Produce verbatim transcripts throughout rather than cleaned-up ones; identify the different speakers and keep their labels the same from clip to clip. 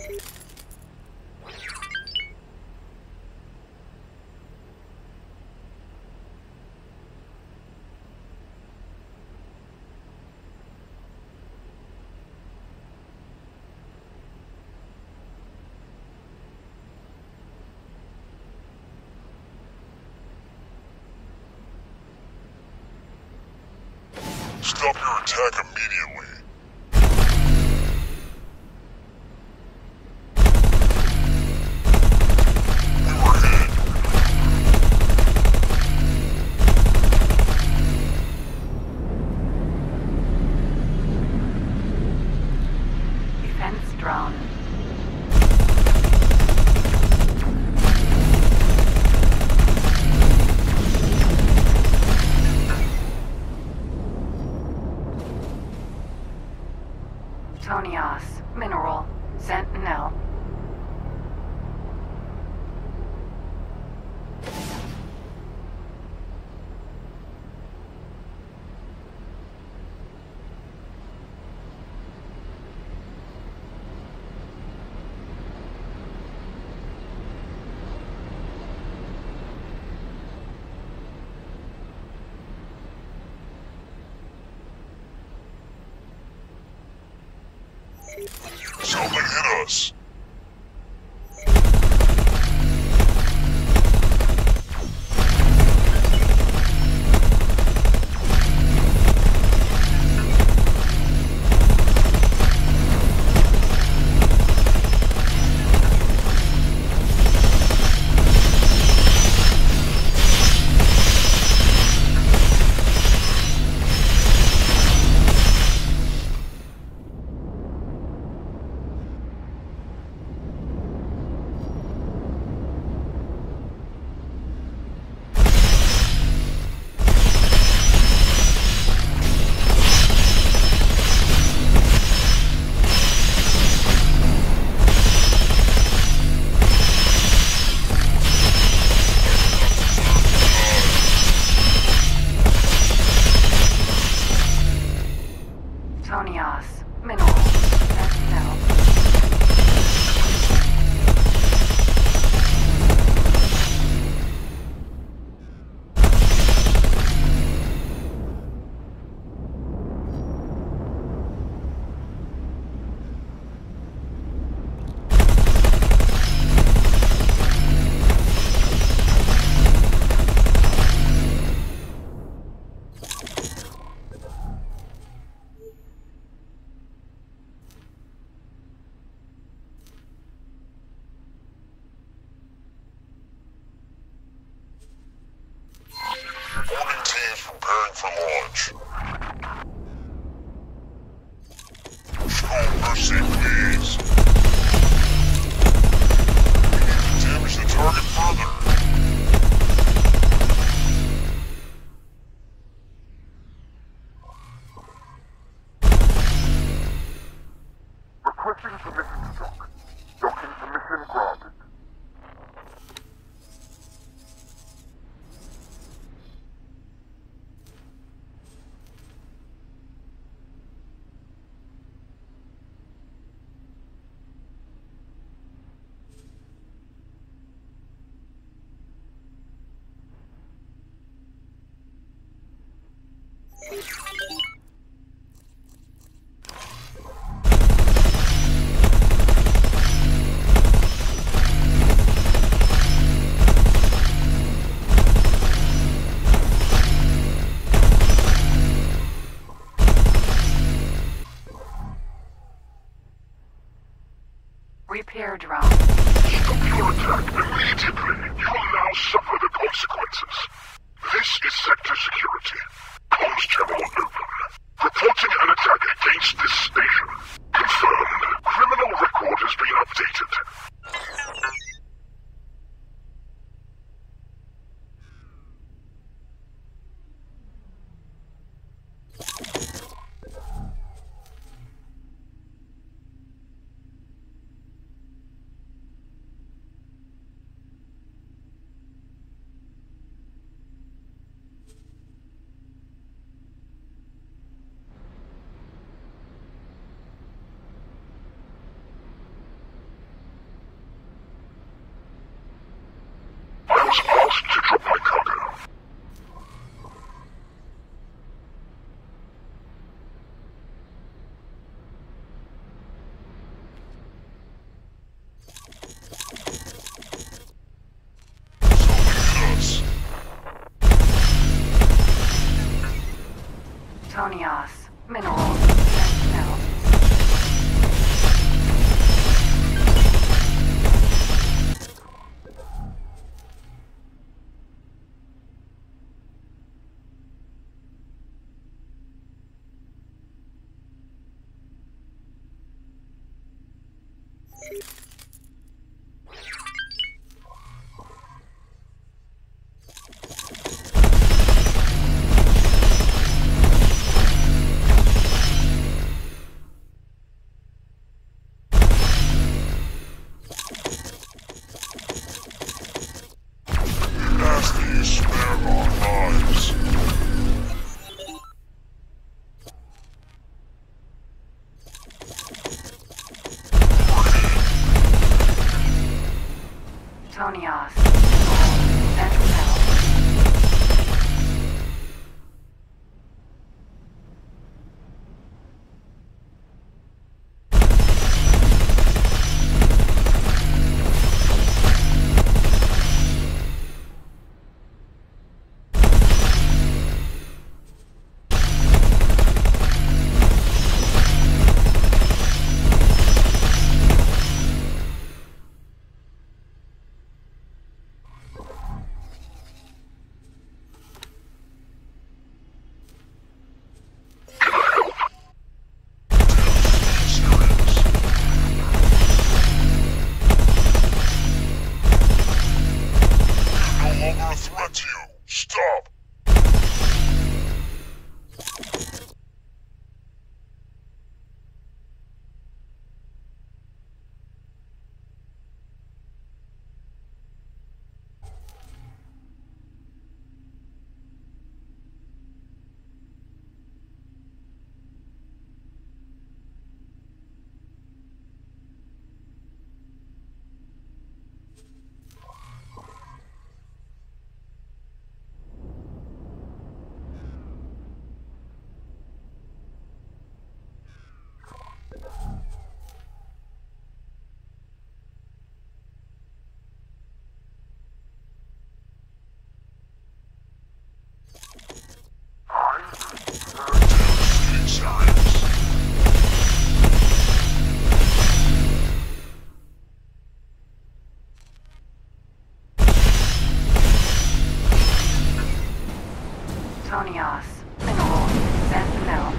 Speaker 1: Stop your attack immediately. We were hit.
Speaker 2: Defense drone. Tonios, Mineral, Sentinel.
Speaker 1: Something hit us.
Speaker 2: Tonios, Mineral, Sentinel.
Speaker 1: Reporting teams preparing for launch. Show mercy, please. We need to damage the target further.
Speaker 3: Requesting permission to dock. Docking permission granted.
Speaker 2: Repair drone.
Speaker 3: Stop your attack immediately. You will now suffer the consequences. This is Sector Security. Comms channel open. Reporting an attack against this station. Confirmed. Criminal record has been updated.
Speaker 2: Tonios, Mineral, Sentinel.
Speaker 1: Nasty, you spare our lives.
Speaker 2: Tonios, Sentinel.
Speaker 1: No longer a threat to you. Stop. Getting serious.
Speaker 2: Tonios, Mineral, Sentinel.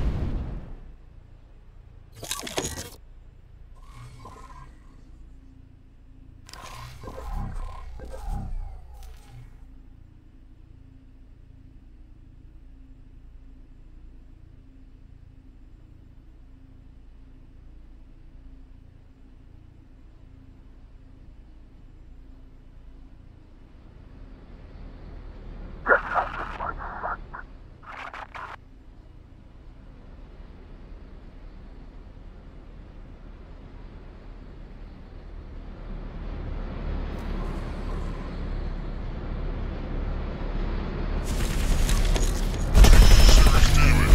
Speaker 1: Serious damage.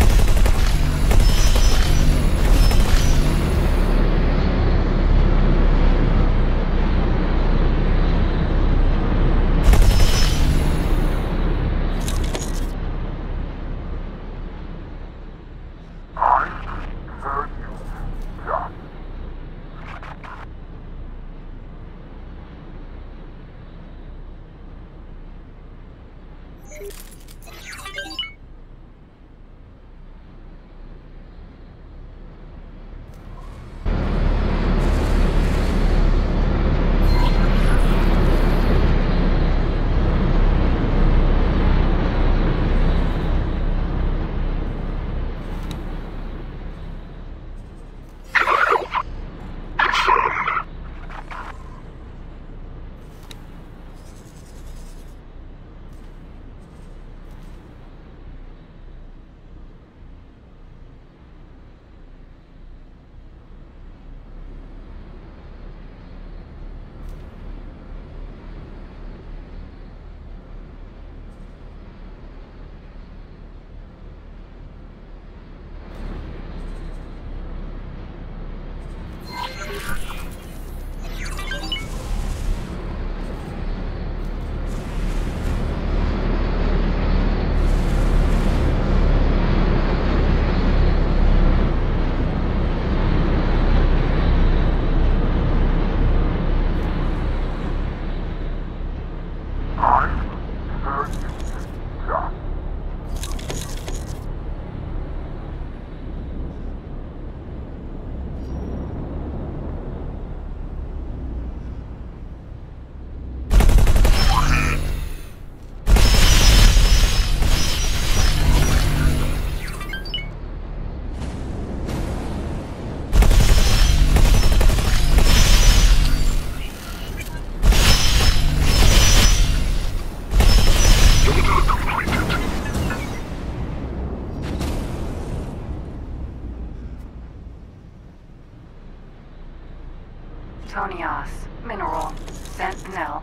Speaker 2: Plutonios. Mineral. Sentinel.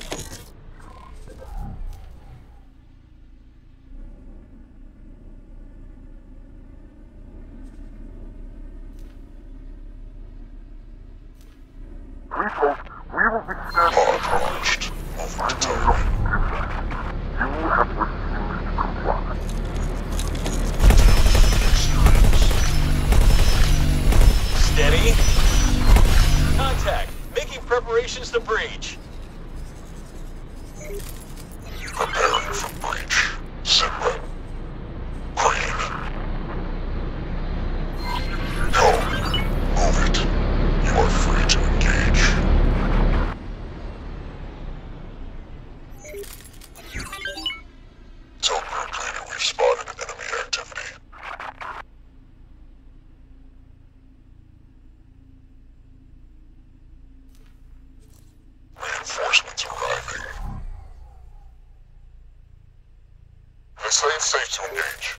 Speaker 3: People, we will be standing
Speaker 1: Podcast. Over to target.
Speaker 3: You have refused to comply.
Speaker 4: Steady. Contact. Making preparations to breach.
Speaker 1: Preparing for breach. Simba. Green. Go. Move it. You are free to engage. Tell Group Leader we've spotted enemy activity. Reinforcements arriving. They say it's safe to engage.